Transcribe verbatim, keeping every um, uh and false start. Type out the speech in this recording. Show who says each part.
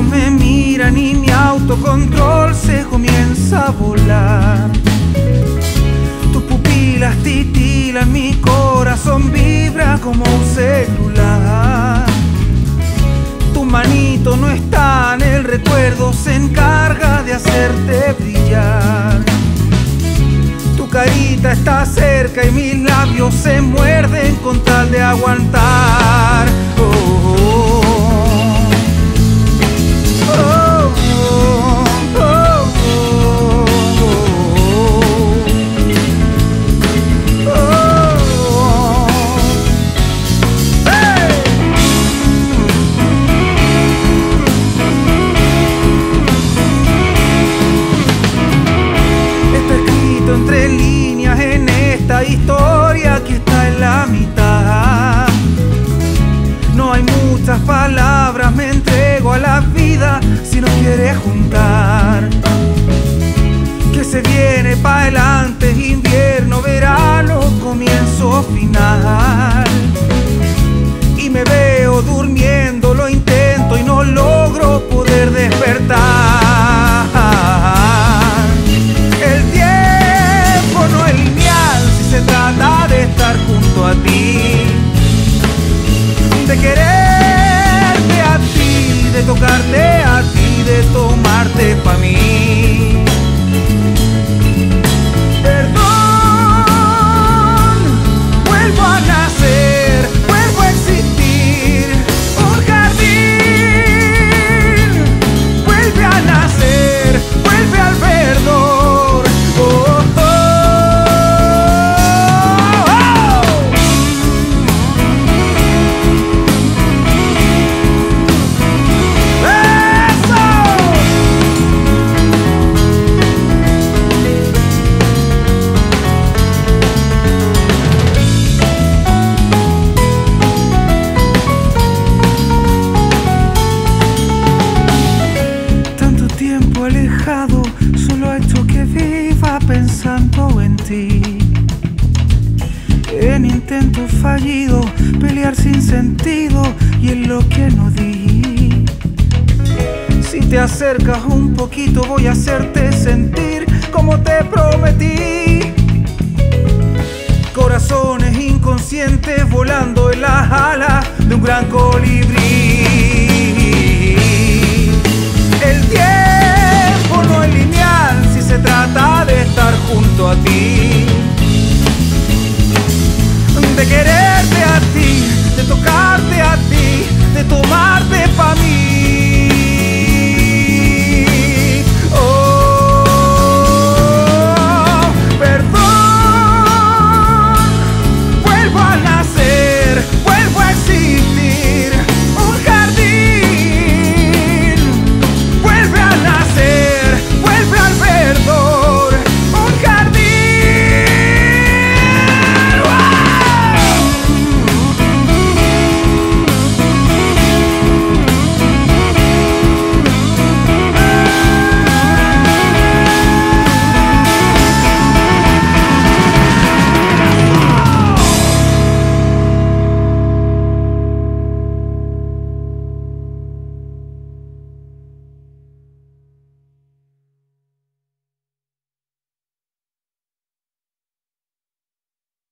Speaker 1: me miran y mi autocontrol se comienza a volar. Tus pupilas titilan, mi corazón vibra como un celular. Tu manito no está en el recuerdo, se encarga de hacerte brillar. Tu carita está cerca y mis labios se muerden con tal de aguantar. Oh, oh, oh, oh, oh, oh, oh, oh. Hey. Está escrito entre líneas en esta historia que está en la mitad. No hay muchas palabras, me entrego a la vida si no quieres juntar. Que se viene pa' adelante, invierno, verano, comienzo, final. Y me veo durmiendo, lo intento y no logro poder despertar. El tiempo no es lineal si se trata de estar junto a ti, de quererte a ti, de tocarte a ti, de tomarte pa' mí. Perdón, vuelvo a nacer, vuelvo a existir. Un jardín vuelve a nacer, vuelve al verdor. Oh, oh, oh, alejado, solo ha hecho que viva pensando en ti. En intentos fallidos, pelear sin sentido y en lo que no di. Si te acercas un poquito voy a hacerte sentir como te prometí. Corazones inconscientes volando en las alas de un gran colibrí. El tiempo no es lineal si se trata de estar junto a ti, de quererte a ti, de tocarte a ti, de tomarte pa' mí.